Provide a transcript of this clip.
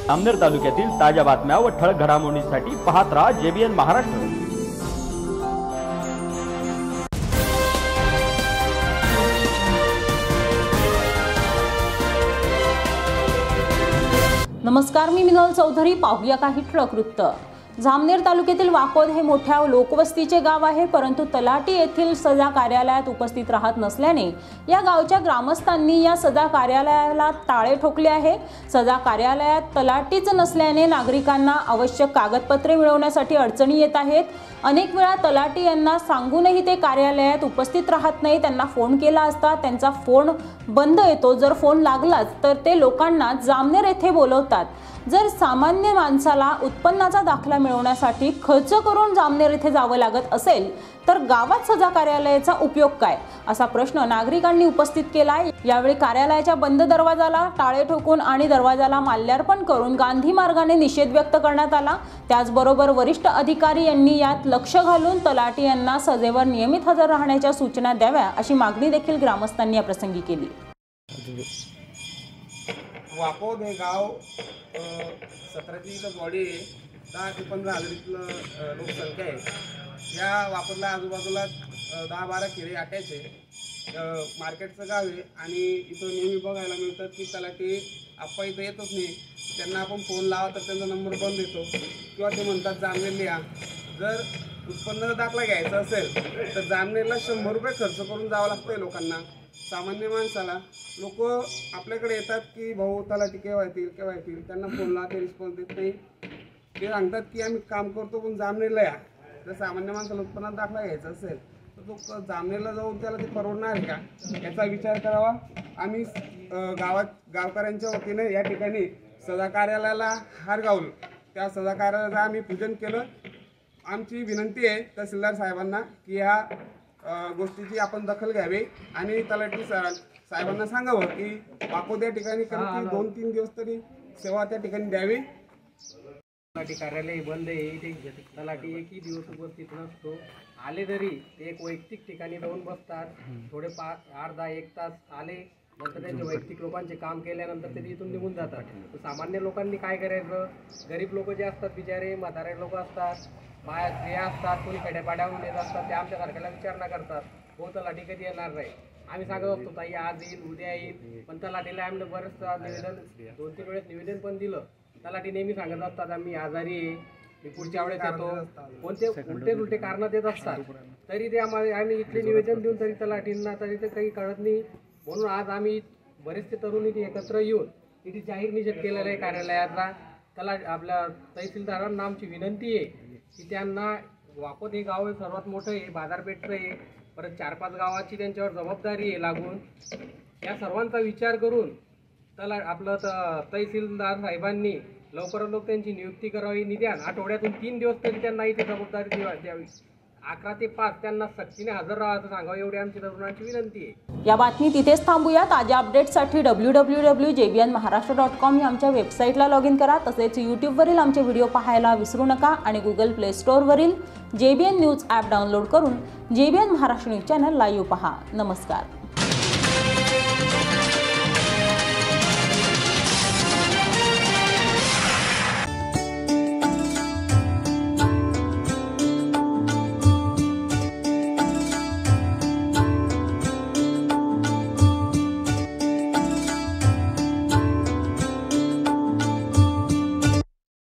जामनेर तालुक्यातील ताज्या बातम्या व ठळक घडामोडींसाठी पाहत रहा JBN महाराष्ट्र। नमस्कार, मी मिनल चौधरी। पाहूया काही ठळक वृत्त। जामनेर तालुक्यातील वाकोद हे मोठ्या लोकवस्तीचे गाव आहे, परंतु तलाठी येथील सजा कार्यालयात उपस्थित राहत नसल्याने या गावच्या ग्रामस्थांनी या सजा कार्यालयाला टाळे ठोकले आहे। सजा कार्यालयात तलाठीच नसल्याने नागरिकांना आवश्यक कागदपत्रे मिळवण्यासाठी अडचणी येत आहेत। अनेक वेळा तलाठी यांना सांगूनही ते कार्यालयात उपस्थित राहत नाही। त्यांना फोन केला असता त्यांचा फोन बंद येतो। जर फोन लागलाच तर ते लोकांना जामनेर येथे बोलवतात। जर सामान्य माणसाला उत्पन्नाचा दाखला मिळवण्यासाठी खर्च करून जामनेर येथे जावं लागत असेल तर गावात सजा कार्यालयाचा उपयोग काय, असा प्रश्न नागरिकांनी उपस्थित केलाय। यावेळी कार्यालयाच्या बंद दरवाजाला टाळे ठोकून आणि दरवाजाला माल्यार्पण करून गांधी मार्गाने निषेध व्यक्त करण्यात आला। त्याचबरोबर वरिष्ठ अधिकारी यांनी यात लक्ष घालून तलाठी यांना सजेवर नियमित हजर राहण्याच्या सूचना द्याव्या, अशी मागणी देखील ग्रामस्थांनी या प्रसंगी केली। वाकोद हे गाव 17ची बॉडी 10 ते 15,000 इथलं लोकसंख्या आहे। या वाकोदला आजूबाजूला 10-12 खेडे अटॅच आहे। मार्केटचं गाव आहे आणि इथं नेहमी बघायला मिळतात की तलाठी आप्पा इथं येतच नाही। त्यांना आपण फोन लावा तर त्यांचा नंबर बंद येतो किंवा ते म्हणतात जामनेरला या। जर उत्पन्नाचा दाखला घ्यायचा असेल तर जामनेरला 100 रुपये खर्च करून जावं लागतं लोकांना। सामान्य माणसाला लोक आपल्याकडे येतात की भाऊ तलाठी केव्हा येतील, त्यांना फोन लावा, ते रिस्पॉन्स देत नाही। ते सांगतात की आम्ही काम करतो पण जामनेरला या। जर सामान्य माणसाला उत्पन्नाचा दाखला घ्यायचा असेल तर तो जामनेरला जाऊन त्याला ते परवडणार आहे का, याचा विचार करावा। आम्ही गावकऱ्यांच्या वतीने या ठिकाणी सजा कार्यालयाला हार घालून त्या सजा कार्यालयाचं आम्ही पूजन केलं। आमची विनंती आहे तहसीलदार साहेबांना की ह्या गोष्टीची आपण दखल घ्यावी आणि तलाठी साहेबांना सांगावं की वाकोद या ठिकाणी 2-3 दिवस तरी सेवा त्या ठिकाणी द्यावी। तलाठी कार्यालय बंद आहे, इथे तलाठी एकही दिवस उपस्थित नसतो। आले तरी ते एक वैयक्तिक ठिकाणी जाऊन बसतात, थोडे अर्धा-1 तास आले, नंतर त्यांचे वैयक्तिक लोकांचे काम केल्यानंतर ते इथून निघून जातात। तर सामान्य लोकांनी काय करायचं, गरीब लोक जे असतात बिचारे, म्हातारे लोक असतात, बाया स्त्रिया असतात, कोणी खेड्यापाड्यावरून येत असतात, ते आमच्या सारख्याला विचारणा करतात हो तलाठी कधी येणार नाही। आम्ही सांगत असतो ताई आज येईल, उद्या येईल, पण तलाठीला आम्ही बरेच निवेदन 2-3 वेळेस निवेदन पण दिलं। तलाठी नेहमी सांगत असतात आम्ही आजारी आहे, मी पुढच्या वेळेस येतो, कोणते उलटे कारण देत असतात। तरी ते आम्ही इथले निवेदन देऊन तरी तलाठींना तरी ते काही कळत नाही। म्हणून आज आम्ही बरेचसे तरुण इथे एकत्र येऊन इथे जाहीर निषेध केलेला आहे कार्यालयाचा। आपल्या तहसीलदारांना आमची विनंती आहे की त्यांना वाकोद हे गाव सर्वात मोठं आहे, बाजारपेठचं आहे, परत 4-5 गावाची त्यांच्यावर जबाबदारी आहे लागून। या सर्वांचा विचार करून तहसीलदार साहेबांनी लवकरात लवकर त्यांची नियुक्ती करावी। निदान आठवड्यातून 3 दिवस तरी त्यांना इथे जबाबदारी द्यावी। 11 ते 5 त्यांना सक्तीने हजर राहायचं सांगावं, एवढी आमची तरुणांची विनंती आहे। या बातमी तिथेच थांबूया। ताज्या अपडेट्ससाठी www.jbnmaharashtra.com या आमच्या वेबसाईटला लॉग इन करा। तसेच यूट्यूबवरील आमचे व्हिडिओ पाहायला विसरू नका आणि Google Play स्टोअरवरील JBN न्यूज ॲप डाउनलोड करून JBN Maharashtra news channel live पहा। नमस्कार।